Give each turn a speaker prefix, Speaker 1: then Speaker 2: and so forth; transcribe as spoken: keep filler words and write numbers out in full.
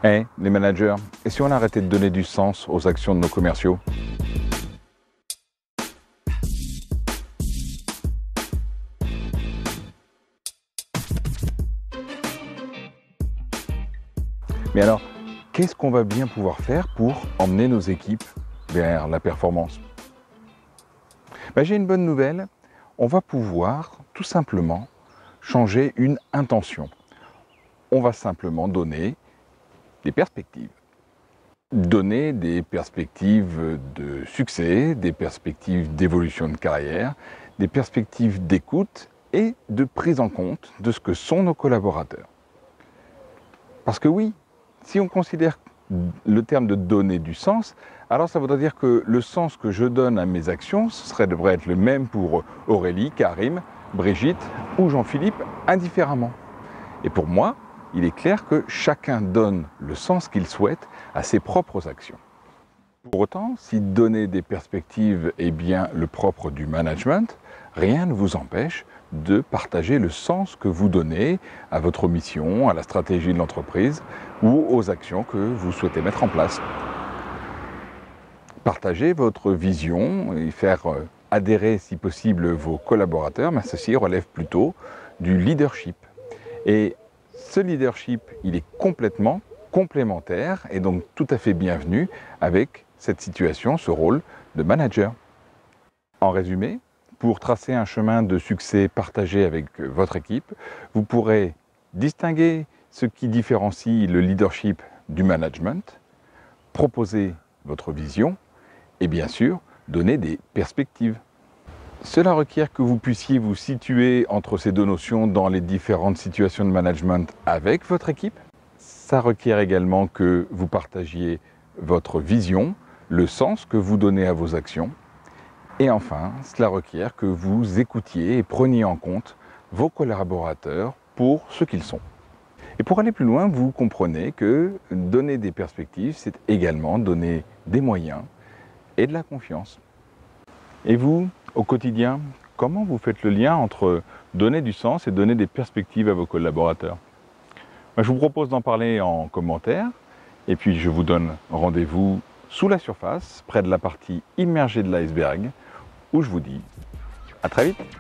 Speaker 1: Eh, les managers, et si on arrêtait de donner du sens aux actions de nos commerciaux? Mais alors, qu'est-ce qu'on va bien pouvoir faire pour emmener nos équipes vers la performance? Ben, j'ai une bonne nouvelle, on va pouvoir tout simplement changer une intention. On va simplement donner des perspectives. Donner des perspectives de succès, des perspectives d'évolution de carrière, des perspectives d'écoute et de prise en compte de ce que sont nos collaborateurs. Parce que oui, si on considère le terme de donner du sens, alors ça voudrait dire que le sens que je donne à mes actions, ce serait, devrait être le même pour Aurélie, Karim, Brigitte ou Jean-Philippe, indifféremment. Et pour moi, il est clair que chacun donne le sens qu'il souhaite à ses propres actions. Pour autant, si donner des perspectives est bien le propre du management, rien ne vous empêche de partager le sens que vous donnez à votre mission, à la stratégie de l'entreprise ou aux actions que vous souhaitez mettre en place. Partager votre vision et faire adhérer si possible vos collaborateurs, mais ceci relève plutôt du leadership. Et ce leadership, il est complètement complémentaire et donc tout à fait bienvenu avec cette situation, ce rôle de manager. En résumé, pour tracer un chemin de succès partagé avec votre équipe, vous pourrez distinguer ce qui différencie le leadership du management, proposer votre vision et bien sûr donner des perspectives. Cela requiert que vous puissiez vous situer entre ces deux notions dans les différentes situations de management avec votre équipe. Ça requiert également que vous partagiez votre vision, le sens que vous donnez à vos actions. Et enfin, cela requiert que vous écoutiez et preniez en compte vos collaborateurs pour ce qu'ils sont. Et pour aller plus loin, vous comprenez que donner des perspectives, c'est également donner des moyens et de la confiance. Et vous, au quotidien, comment vous faites le lien entre donner du sens et donner des perspectives à vos collaborateurs? Je vous propose d'en parler en commentaire et puis je vous donne rendez-vous sous la surface, près de la partie immergée de l'iceberg, où je vous dis à très vite.